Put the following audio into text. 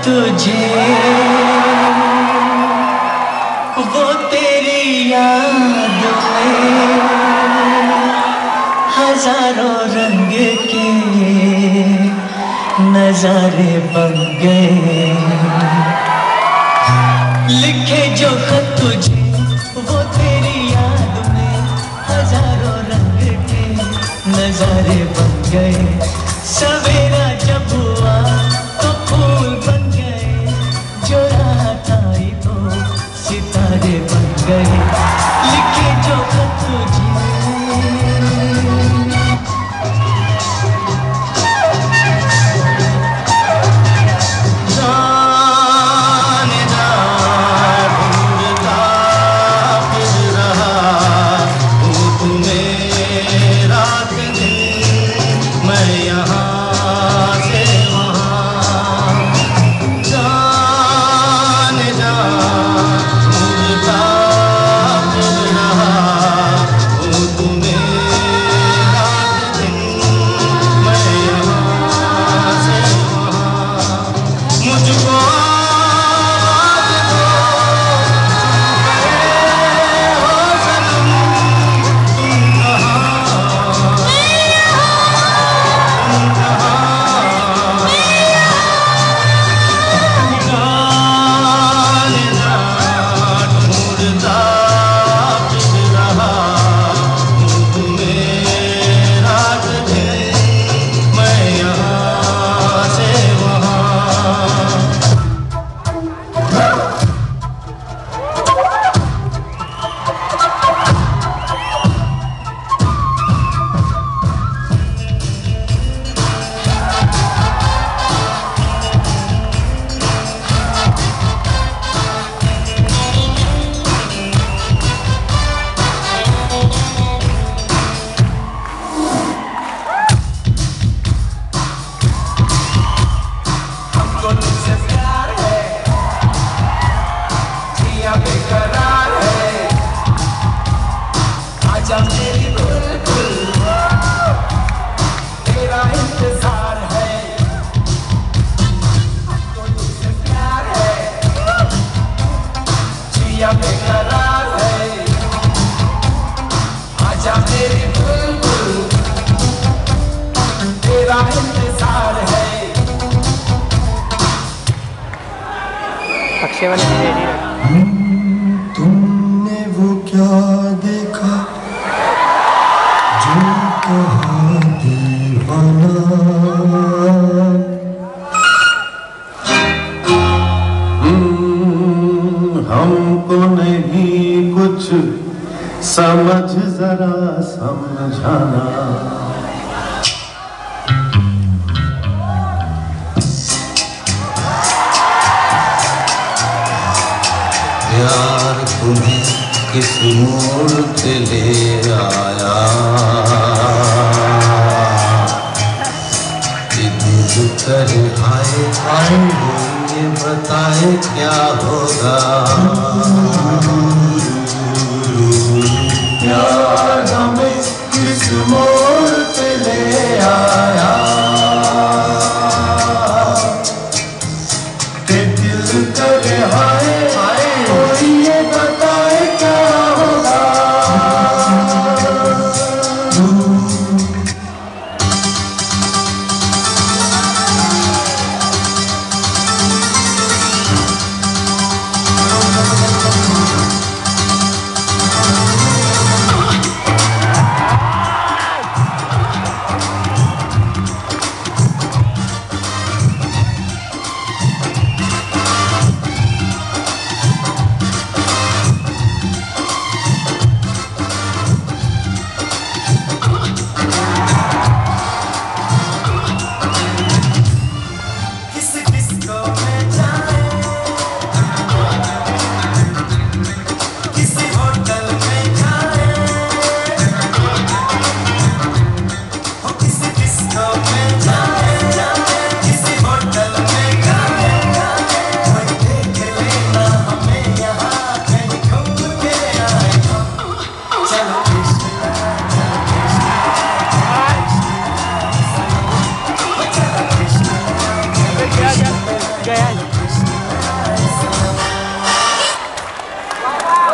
तुझे, वो तेरी याद में हजारों रंग के नजारे बन गए। लिखे जो खत तुझे, वो तेरी याद में हजारों रंग के नजारे बन गए। सवेरा जब हुआ तो फूल बन गए, जो रात आई तो सितारे बन गए। लिखे जो खत तुझे, तुमने वो क्या देखा जो कहा दीवाना, हमको नहीं कुछ समझ, जरा समझाना। प्यार तुम्हें किस मोड़ पे ले आया, दिल कर आए आए ये बताए क्या होगा।